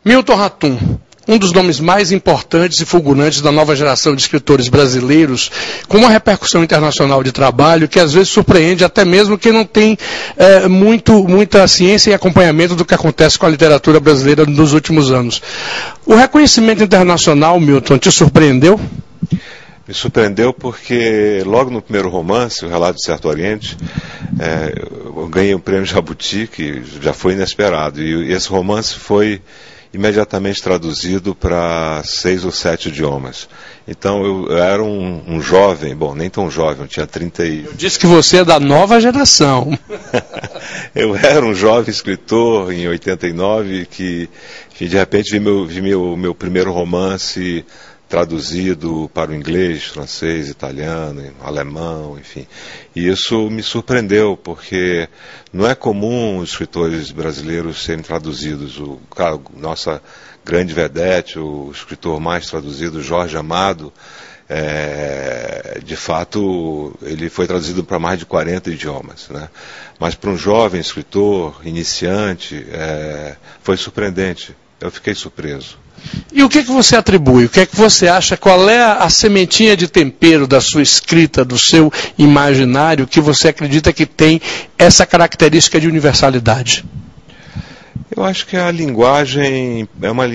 Milton Ratum, um dos nomes mais importantes e fulgurantes da nova geração de escritores brasileiros, com uma repercussão internacional de trabalho que às vezes surpreende até mesmo quem não tem muita ciência e acompanhamento do que acontece com a literatura brasileira nos últimos anos. O reconhecimento internacional, Milton, te surpreendeu? Me surpreendeu porque logo no primeiro romance, O Relato de Certo Oriente, eu ganhei o prêmio Jabuti, que já foi inesperado. E esse romance foi imediatamente traduzido para 6 ou 7 idiomas. Então eu era um jovem, bom, nem tão jovem, eu tinha 30 e... Eu disse que você é da nova geração. Eu era um jovem escritor em 89 que de repente vi meu primeiro romance traduzido para o inglês, francês, italiano, alemão, enfim. E isso me surpreendeu, porque não é comum os escritores brasileiros serem traduzidos. Nossa grande vedete, o escritor mais traduzido, Jorge Amado, de fato, ele foi traduzido para mais de 40 idiomas, né? Mas para um jovem escritor, iniciante, foi surpreendente. Eu fiquei surpreso. E o que você atribui? O que é que você acha? Qual é a sementinha de tempero da sua escrita, do seu imaginário, que você acredita que tem essa característica de universalidade? Eu acho que a linguagem,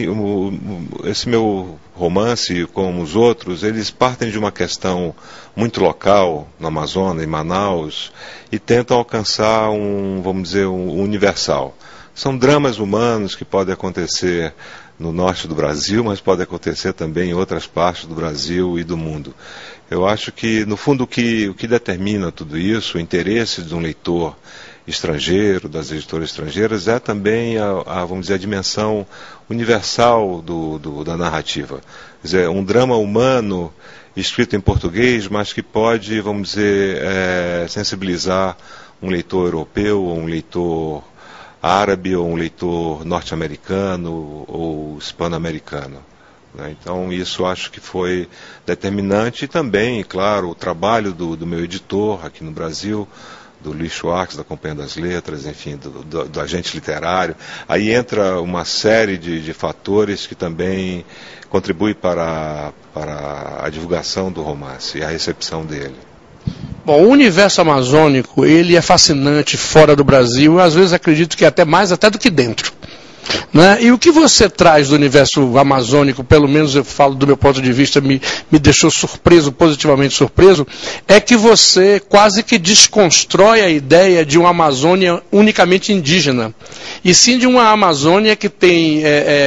esse meu romance, como os outros, eles partem de uma questão muito local, no Amazonas, em Manaus, e tentam alcançar vamos dizer, um universal. São dramas humanos que podem acontecer no norte do Brasil, mas pode acontecer também em outras partes do Brasil e do mundo. Eu acho que, no fundo, o que determina tudo isso, o interesse de um leitor estrangeiro, das editoras estrangeiras, é também vamos dizer, a dimensão universal da narrativa. Quer dizer, um drama humano escrito em português, mas que pode, vamos dizer, sensibilizar um leitor europeu ou um leitor árabe ou um leitor norte-americano ou hispano-americano. Então isso acho que foi determinante e também, claro, o trabalho do meu editor aqui no Brasil, do Luiz Schwartz, da Companhia das Letras, enfim, do agente literário. Aí entra uma série de fatores que também contribuem para a divulgação do romance e a recepção dele. Bom, o universo amazônico, ele é fascinante fora do Brasil, eu às vezes acredito que até mais do que dentro. Né? E o que você traz do universo amazônico, pelo menos eu falo do meu ponto de vista, me deixou surpreso, positivamente surpreso, é que você quase que desconstrói a ideia de uma Amazônia unicamente indígena, e sim de uma Amazônia que tem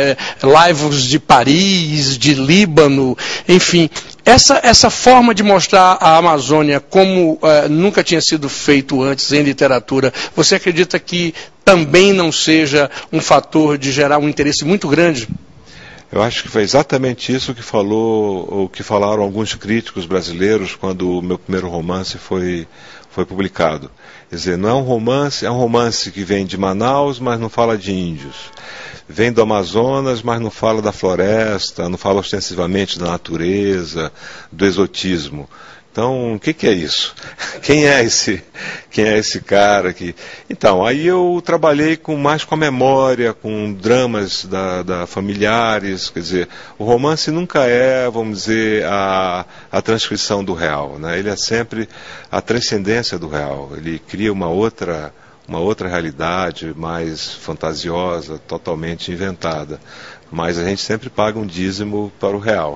laivos de Paris, de Líbano, enfim. Essa forma de mostrar a Amazônia como nunca tinha sido feito antes em literatura, você acredita que também não seja um fator de gerar um interesse muito grande? Eu acho que foi exatamente isso que falaram alguns críticos brasileiros quando o meu primeiro romance foi publicado. Quer dizer, não é um romance que vem de Manaus, mas não fala de índios. Vem do Amazonas, mas não fala da floresta, não fala ostensivamente da natureza, do exotismo. Então, o que é isso? Quem é esse cara que... Então, aí eu trabalhei mais com a memória, com dramas familiares, quer dizer, o romance nunca é, vamos dizer, a transcrição do real, né? Ele é sempre a transcendência do real, ele cria uma outra realidade mais fantasiosa, totalmente inventada. Mas a gente sempre paga um dízimo para o real.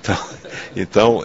Então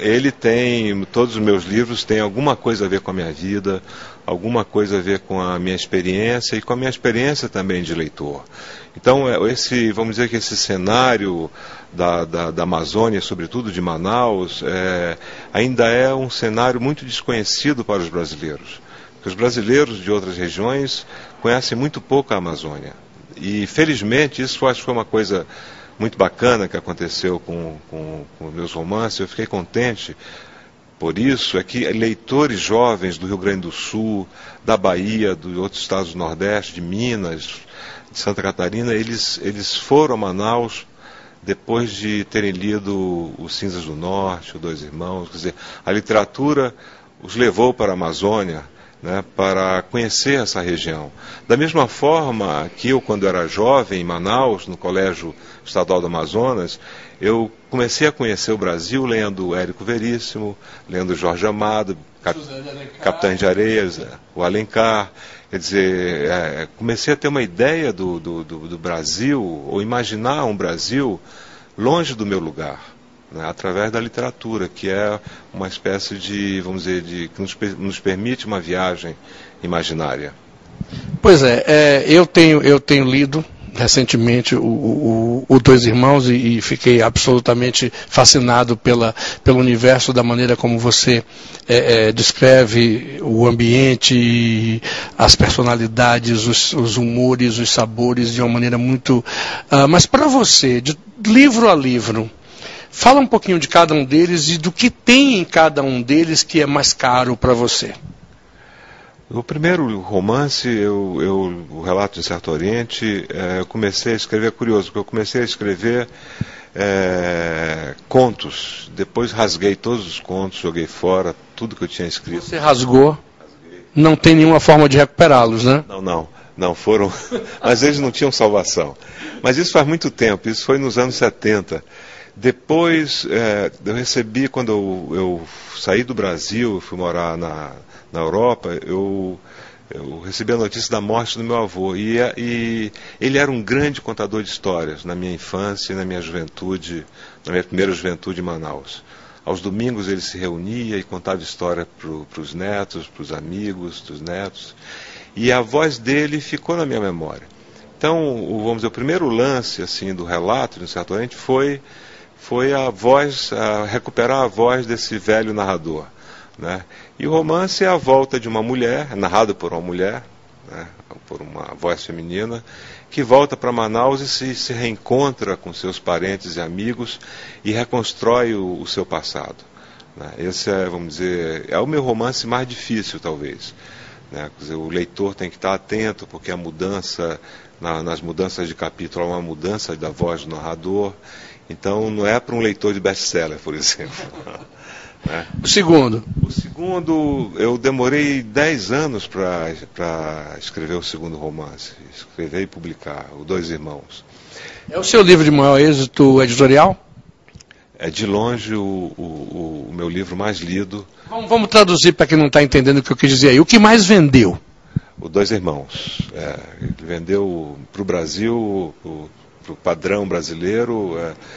todos os meus livros têm alguma coisa a ver com a minha vida, alguma coisa a ver com a minha experiência e com a minha experiência também de leitor. Então, vamos dizer que esse cenário da Amazônia, sobretudo de Manaus, ainda é um cenário muito desconhecido para os brasileiros. Porque os brasileiros de outras regiões conhecem muito pouco a Amazônia. E, felizmente, isso acho que foi uma coisa muito bacana que aconteceu com meus romances. Eu fiquei contente por isso, é que leitores jovens do Rio Grande do Sul, da Bahia, de outros estados do Nordeste, de Minas, de Santa Catarina, eles foram a Manaus depois de terem lido Os Cinzas do Norte, Os Dois Irmãos. Quer dizer, a literatura os levou para a Amazônia, né, para conhecer essa região. Da mesma forma que eu, quando era jovem, em Manaus, no Colégio Estadual do Amazonas, eu comecei a conhecer o Brasil lendo Érico Veríssimo, lendo Jorge Amado, Capitães de Areias, o Alencar. Quer dizer, comecei a ter uma ideia do Brasil, ou imaginar um Brasil longe do meu lugar, né, através da literatura, que é uma espécie de, vamos dizer, que nos permite uma viagem imaginária. Pois é, eu tenho lido recentemente o Dois Irmãos e fiquei absolutamente fascinado pelo universo, da maneira como você descreve o ambiente, as personalidades, os humores, os sabores, de uma maneira muito... mas para você, de livro a livro, fala um pouquinho de cada um deles e do que tem em cada um deles que é mais caro para você. O primeiro romance, o Relato de Certo Oriente, eu comecei a escrever, curioso, porque eu comecei a escrever contos, depois rasguei todos os contos, joguei fora tudo que eu tinha escrito. Você rasgou? Não tem nenhuma forma de recuperá-los, né? Não foram, mas eles não tinham salvação. Mas isso faz muito tempo, isso foi nos anos 70. Depois, eu recebi, quando eu saí do Brasil, fui morar na Europa, eu recebi a notícia da morte do meu avô. E ele era um grande contador de histórias na minha infância e na minha juventude, na minha primeira juventude em Manaus. Aos domingos ele se reunia e contava história para os netos, para os amigos dos netos. E a voz dele ficou na minha memória. Então, vamos dizer, o primeiro lance assim, do Relato de Certo Oriente foi a voz, recuperar a voz desse velho narrador, né? E o romance é a volta de uma mulher, narrado por uma mulher, né, por uma voz feminina, que volta para Manaus e se reencontra com seus parentes e amigos e reconstrói o seu passado, né? Esse vamos dizer, é o meu romance mais difícil, talvez, né? Quer dizer, o leitor tem que estar atento, porque a mudança, nas mudanças de capítulo, há uma mudança da voz do narrador. Então, não é para um leitor de best-seller, por exemplo. Né? O segundo? O segundo, eu demorei 10 anos para escrever o segundo romance. Escrever e publicar, o Dois Irmãos. É o seu livro de maior êxito editorial? É de longe o meu livro mais lido. Vamos traduzir para quem não está entendendo o que eu quis dizer aí. O que mais vendeu? O Dois Irmãos. Ele vendeu para o Brasil... o padrão brasileiro,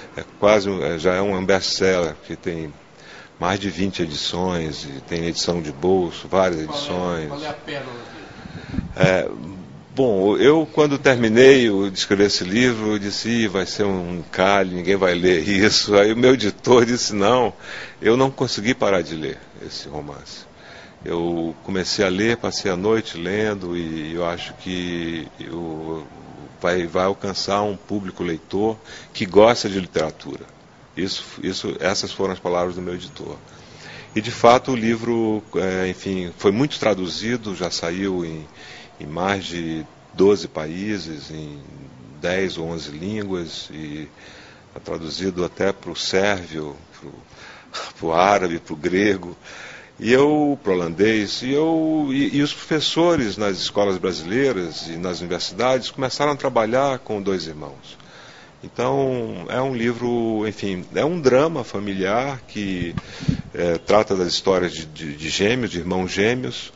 já é um best-seller, que tem mais de 20 edições, e tem edição de bolso, várias edições. Qual é a pérola dele? Bom, eu quando terminei de escrever esse livro, eu disse, vai ser um encalhe, ninguém vai ler isso. Aí o meu editor disse, não, eu não consegui parar de ler esse romance. Eu comecei a ler, passei a noite lendo, e eu acho que vai alcançar um público leitor que gosta de literatura. Essas foram as palavras do meu editor. E, de fato, o livro, enfim, foi muito traduzido, já saiu em mais de 12 países, em 10 ou 11 línguas, e está traduzido até para o sérvio, para o árabe, para o grego, para o holandês, e os professores nas escolas brasileiras e nas universidades começaram a trabalhar com Dois Irmãos. Então, é um livro, enfim, é um drama familiar que trata das histórias de gêmeos, de irmãos gêmeos,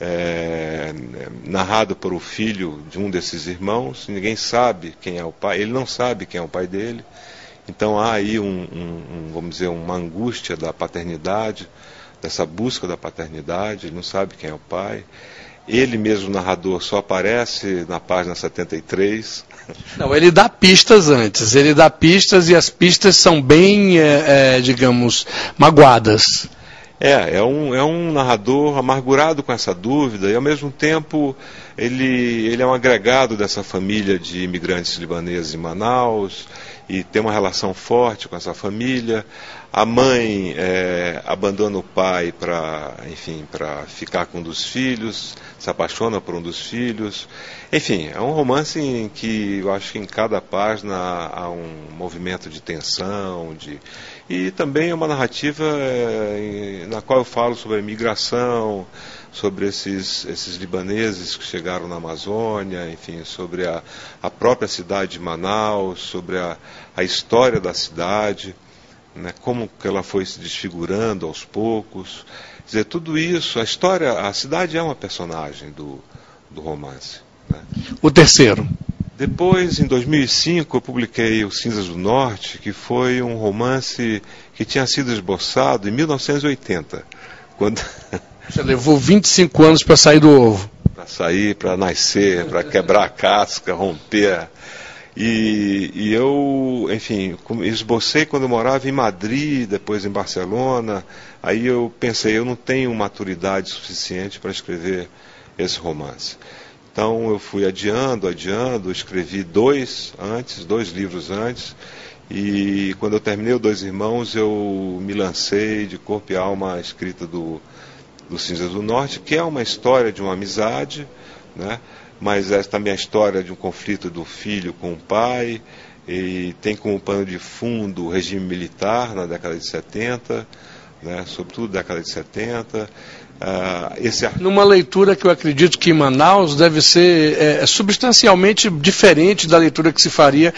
narrado por o filho de um desses irmãos. Ninguém sabe quem é o pai, ele não sabe quem é o pai dele. Então, há aí vamos dizer, uma angústia da paternidade, dessa busca da paternidade, ele não sabe quem é o pai. Ele mesmo, o narrador, só aparece na página 73. Não, ele dá pistas antes, ele dá pistas e as pistas são bem, digamos, magoadas. É um narrador amargurado com essa dúvida e, ao mesmo tempo, ele é um agregado dessa família de imigrantes libaneses em Manaus e tem uma relação forte com essa família. A mãe abandona o pai para ficar com um dos filhos, se apaixona por um dos filhos. Enfim, é um romance em que eu acho que em cada página há um movimento de tensão, e também é uma narrativa na qual eu falo sobre a imigração, sobre esses libaneses que chegaram na Amazônia, enfim, sobre a própria cidade de Manaus, sobre a história da cidade, né, como que ela foi se desfigurando aos poucos. Quer dizer, tudo isso, a cidade é uma personagem do romance. Né? O terceiro. Depois, em 2005, eu publiquei O Cinzas do Norte, que foi um romance que tinha sido esboçado em 1980, quando... Você levou 25 anos para sair do ovo. Para sair, para nascer, para quebrar a casca, romper. E eu, enfim, esbocei quando eu morava em Madrid, depois em Barcelona. Aí eu pensei, eu não tenho maturidade suficiente para escrever esse romance. Então eu fui adiando, escrevi dois livros antes. E quando eu terminei o Dois Irmãos, eu me lancei de corpo e alma à escrita do Cinzas do Norte, que é uma história de uma amizade, né? Mas é também a história de um conflito do filho com o pai, e tem como pano de fundo o regime militar na década de 70, né? Sobretudo década de 70. Numa leitura que eu acredito que em Manaus deve ser substancialmente diferente da leitura que se faria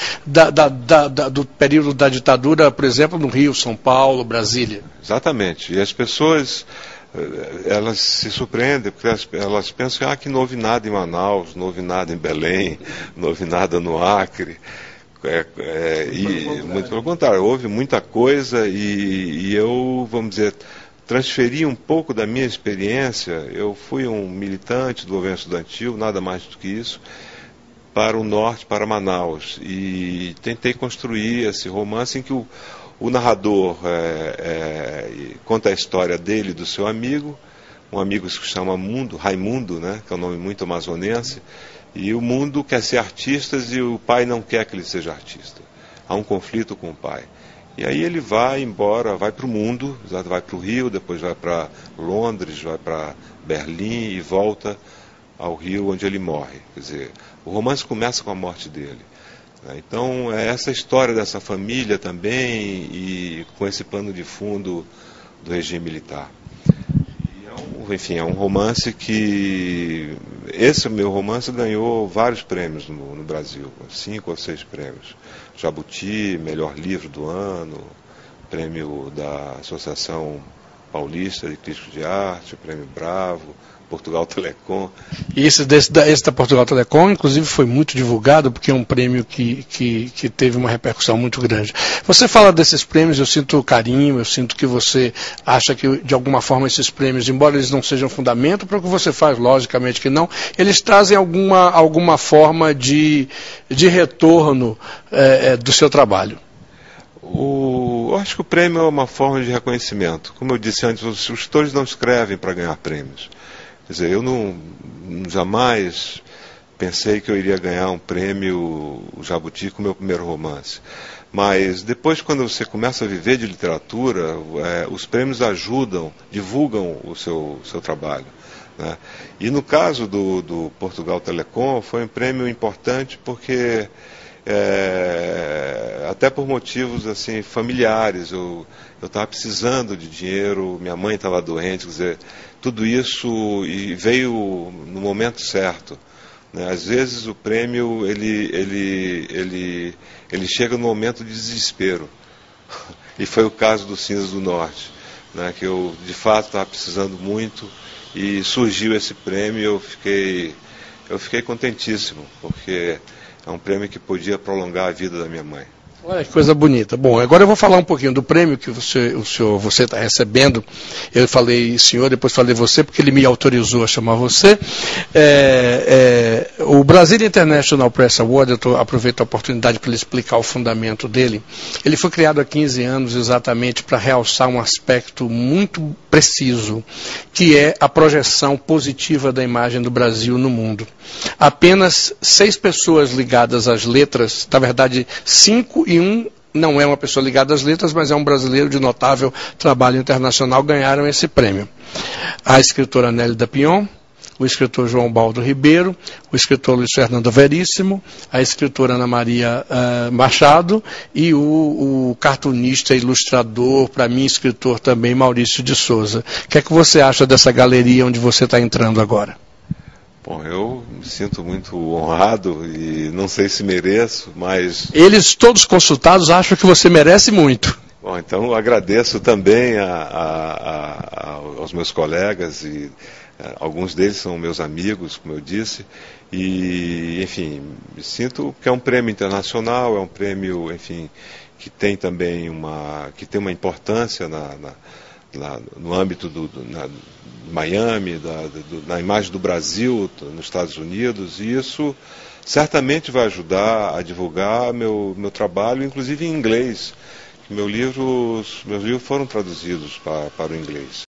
do período da ditadura, por exemplo, no Rio, São Paulo, Brasília. Exatamente. E as pessoas... elas se surpreendem, porque elas pensam que não houve nada em Manaus, não houve nada em Belém, não houve nada no Acre. E muito pelo contrário, houve muita coisa e eu, vamos dizer, transferi um pouco da minha experiência. Eu fui um militante do governo estudantil, nada mais do que isso, para o norte, para Manaus. E tentei construir esse romance em que o narrador conta a história dele e do seu amigo, um amigo que se chama Raimundo, né, que é um nome muito amazonense, e o Mundo quer ser artista e o pai não quer que ele seja artista. Há um conflito com o pai. E aí ele vai embora, vai para o mundo, vai para o Rio, depois vai para Londres, vai para Berlim e volta ao Rio, onde ele morre. Quer dizer, o romance começa com a morte dele. Então, é essa história dessa família também, e com esse pano de fundo do regime militar. Enfim, é um romance que... Esse meu romance ganhou vários prêmios no Brasil, 5 ou 6 prêmios. Jabuti, melhor livro do ano, prêmio da Associação Paulista de Críticos de Arte, prêmio Bravo, Portugal Telecom. E esse da Portugal Telecom, inclusive, foi muito divulgado, porque é um prêmio que teve uma repercussão muito grande. Você fala desses prêmios, eu sinto carinho, eu sinto que você acha que, de alguma forma, esses prêmios, embora eles não sejam fundamento para o que você faz, logicamente que não, eles trazem alguma forma de retorno do seu trabalho. Eu acho que o prêmio é uma forma de reconhecimento. Como eu disse antes, os escritores não escrevem para ganhar prêmios. Quer dizer, eu jamais pensei que eu iria ganhar um prêmio Jabuti com o meu primeiro romance. Mas depois, quando você começa a viver de literatura, os prêmios divulgam o seu trabalho. Né? E no caso do Portugal Telecom, foi um prêmio importante porque... até por motivos assim familiares, eu estava precisando de dinheiro, minha mãe estava doente, quer dizer, tudo isso veio no momento certo, né? Às vezes o prêmio ele chega no momento de desespero, e foi o caso do Cinzas do Norte, né? Que eu de fato estava precisando muito e surgiu esse prêmio e eu fiquei contentíssimo, porque é um prêmio que podia prolongar a vida da minha mãe. Olha que coisa bonita. Bom, agora eu vou falar um pouquinho do prêmio que você está recebendo. Eu falei senhor, depois falei você, porque ele me autorizou a chamar você. O Brazilian International Press Award, eu aproveito a oportunidade para lhe explicar o fundamento dele. Ele foi criado há 15 anos exatamente para realçar um aspecto muito preciso, que é a projeção positiva da imagem do Brasil no mundo. Apenas 6 pessoas ligadas às letras, na verdade 5 e um não é uma pessoa ligada às letras, mas é um brasileiro de notável trabalho internacional, ganharam esse prêmio. A escritora Nélida Pion, o escritor João Baldo Ribeiro, o escritor Luiz Fernando Veríssimo, a escritora Ana Maria Machado e o cartunista, ilustrador, para mim escritor também, Maurício de Souza. O que é que você acha dessa galeria onde você está entrando agora? Bom, eu me sinto muito honrado e não sei se mereço, mas... Eles, todos consultados, acham que você merece muito. Bom, então eu agradeço também aos meus colegas, e alguns deles são meus amigos, como eu disse, e, enfim, me sinto que é um prêmio internacional, é um prêmio, enfim, que tem também uma importância no âmbito de Miami, na imagem do Brasil nos Estados Unidos, e isso certamente vai ajudar a divulgar meu trabalho, inclusive em inglês. Meus livros foram traduzidos para o inglês.